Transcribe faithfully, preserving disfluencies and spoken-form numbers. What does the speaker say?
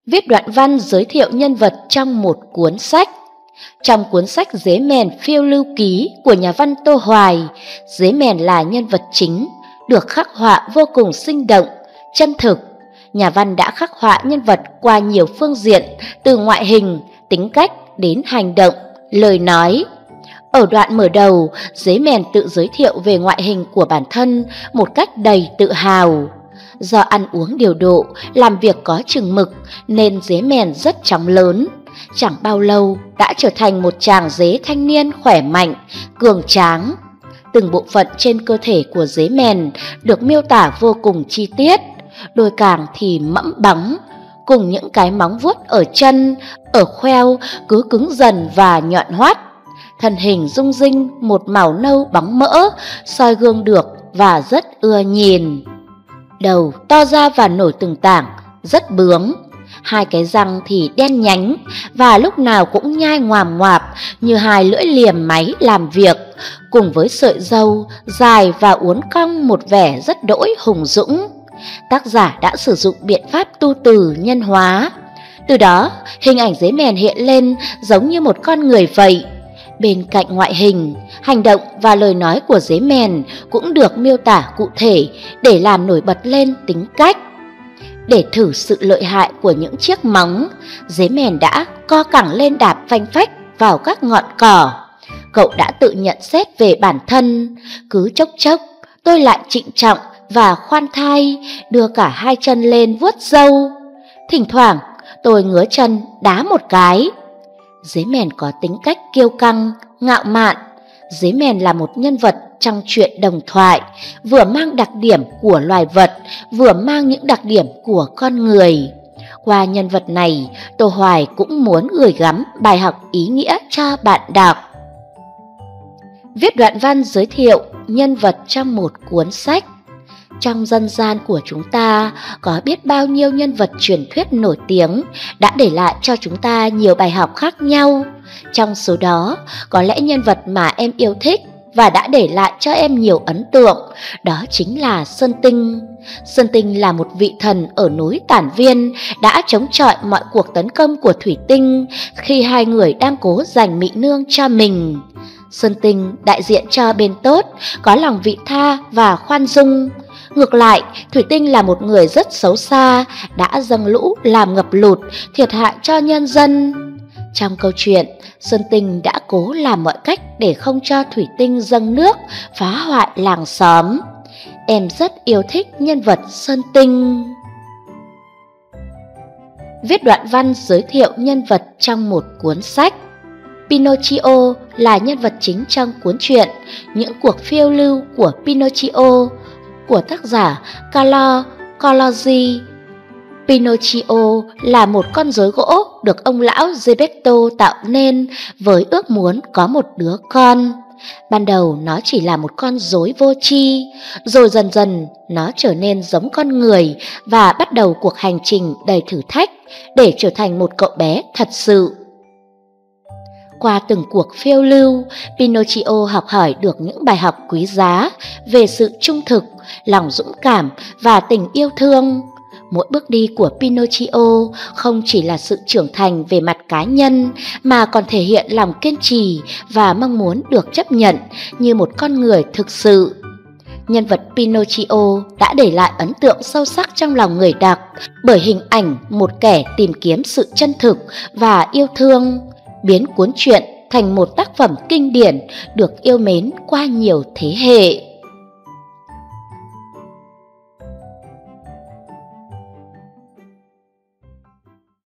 Viết đoạn văn giới thiệu nhân vật trong một cuốn sách. Trong cuốn sách Dế Mèn Phiêu Lưu Ký của nhà văn Tô Hoài, Dế Mèn là nhân vật chính, được khắc họa vô cùng sinh động, chân thực. Nhà văn đã khắc họa nhân vật qua nhiều phương diện, từ ngoại hình, tính cách đến hành động, lời nói. Ở đoạn mở đầu, Dế Mèn tự giới thiệu về ngoại hình của bản thân một cách đầy tự hào. Do ăn uống điều độ, làm việc có chừng mực nên Dế Mèn rất chóng lớn. Chẳng bao lâu đã trở thành một chàng dế thanh niên khỏe mạnh, cường tráng. Từng bộ phận trên cơ thể của Dế Mèn được miêu tả vô cùng chi tiết. Đôi càng thì mẫm bóng, cùng những cái móng vuốt ở chân, ở khoeo cứ cứng dần và nhọn hoắt. Thân hình rung rinh một màu nâu bóng mỡ, soi gương được và rất ưa nhìn. Đầu to ra và nổi từng tảng, rất bướng. Hai cái răng thì đen nhánh và lúc nào cũng nhai ngoàm ngoạp như hai lưỡi liềm máy làm việc, cùng với sợi râu dài và uốn cong một vẻ rất đỗi hùng dũng. Tác giả đã sử dụng biện pháp tu từ nhân hóa. Từ đó, hình ảnh Dế Mèn hiện lên giống như một con người vậy. Bên cạnh ngoại hình, hành động và lời nói của Dế Mèn cũng được miêu tả cụ thể để làm nổi bật lên tính cách. Để thử sự lợi hại của những chiếc móng, Dế Mèn đã co cẳng lên đạp phanh phách vào các ngọn cỏ. Cậu đã tự nhận xét về bản thân: cứ chốc chốc tôi lại trịnh trọng và khoan thai đưa cả hai chân lên vuốt râu. Thỉnh thoảng tôi ngứa chân đá một cái. Dế Mèn có tính cách kiêu căng, ngạo mạn. Dế Mèn là một nhân vật trong truyện đồng thoại, vừa mang đặc điểm của loài vật, vừa mang những đặc điểm của con người. Qua nhân vật này, Tô Hoài cũng muốn gửi gắm bài học ý nghĩa cho bạn đọc. Viết đoạn văn giới thiệu nhân vật trong một cuốn sách. Trong dân gian của chúng ta có biết bao nhiêu nhân vật truyền thuyết nổi tiếng đã để lại cho chúng ta nhiều bài học khác nhau. Trong số đó, có lẽ nhân vật mà em yêu thích và đã để lại cho em nhiều ấn tượng, đó chính là Sơn Tinh. Sơn Tinh là một vị thần ở núi Tản Viên đã chống chọi mọi cuộc tấn công của Thủy Tinh khi hai người đang cố giành Mỹ Nương cho mình. Sơn Tinh đại diện cho bên tốt, có lòng vị tha và khoan dung. Ngược lại, Thủy Tinh là một người rất xấu xa, đã dâng lũ làm ngập lụt, thiệt hại cho nhân dân. Trong câu chuyện, Sơn Tinh đã cố làm mọi cách để không cho Thủy Tinh dâng nước, phá hoại làng xóm. Em rất yêu thích nhân vật Sơn Tinh. Viết đoạn văn giới thiệu nhân vật trong một cuốn sách. Pinocchio là nhân vật chính trong cuốn truyện Những cuộc phiêu lưu của Pinocchio của tác giả Carlo Collodi. Pinocchio là một con rối gỗ được ông lão Geppetto tạo nên với ước muốn có một đứa con. Ban đầu nó chỉ là một con rối vô tri, rồi dần dần nó trở nên giống con người và bắt đầu cuộc hành trình đầy thử thách để trở thành một cậu bé thật sự. Qua từng cuộc phiêu lưu, Pinocchio học hỏi được những bài học quý giá về sự trung thực, lòng dũng cảm và tình yêu thương. Mỗi bước đi của Pinocchio không chỉ là sự trưởng thành về mặt cá nhân mà còn thể hiện lòng kiên trì và mong muốn được chấp nhận như một con người thực sự. Nhân vật Pinocchio đã để lại ấn tượng sâu sắc trong lòng người đọc bởi hình ảnh một kẻ tìm kiếm sự chân thực và yêu thương, biến cuốn truyện thành một tác phẩm kinh điển được yêu mến qua nhiều thế hệ.